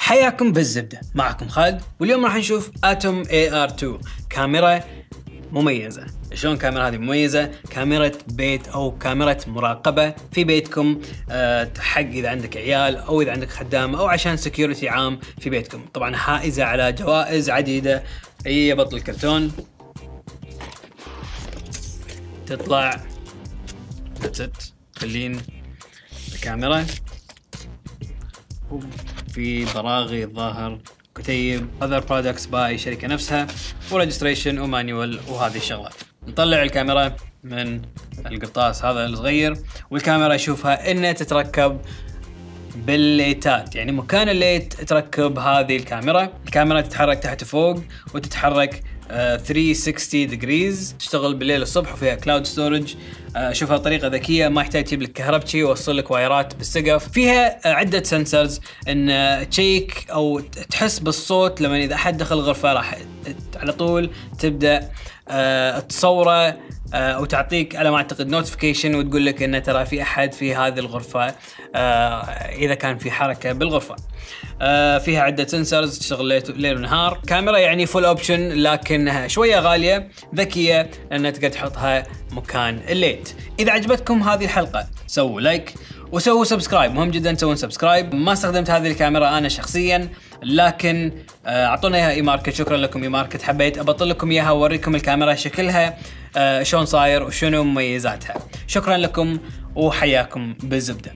حياكم بالزبدة، معكم خالد، واليوم راح نشوف اتوم AR2 كاميرا مميزة. شلون الكاميرا هذه مميزة؟ كاميرا بيت او كاميرا مراقبة في بيتكم، حق اذا عندك عيال او اذا عندك خدام او عشان سكيورتي عام في بيتكم. طبعا حائزة على جوائز عديدة. هي بطل الكرتون تطلع خلين الكاميرا، في براغي الظاهر، كتيب other products باي شركة نفسها، وريجستريشن ومانيوال وهذه الشغلات. نطلع الكاميرا من القرطاس هذا الصغير، والكاميرا اشوفها انها تتركب بالليتات، يعني مكان الليت تركب هذه الكاميرا تتحرك تحت وفوق وتتحرك 360 degrees، تشتغل بالليل الصبح وفيها كلاود ستورج. شوفها طريقة ذكية، ما يحتاج تجيب لك كهربتشي ويوصل لك وايرات بالسقف. فيها عدة سنسرز ان تشيك او تحس بالصوت لما اذا احد دخل الغرفة راح على طول تبدأ تصوره او تعطيك على ما اعتقد نوتيفيكيشن وتقول لك ان ترى في احد في هذه الغرفة اذا كان في حركة بالغرفة. فيها عدة سنسرز تشتغل ليل ونهار. كاميرا يعني فول اوبشن لكنها شوية غالية، ذكية انها تقدر تحطها مكان الليت. اذا عجبتكم هذه الحلقة سووا لايك وسووا سبسكرايب، مهم جدا تسوون سبسكرايب. ما استخدمت هذه الكاميرا انا شخصيا، لكن اعطونا اياها اي ماركت. شكرا لكم اي ماركت، حبيت ابطل لكم اياها واوريكم الكاميرا شكلها شلون صاير وشنو مميزاتها. شكرا لكم وحياكم بالزبدة.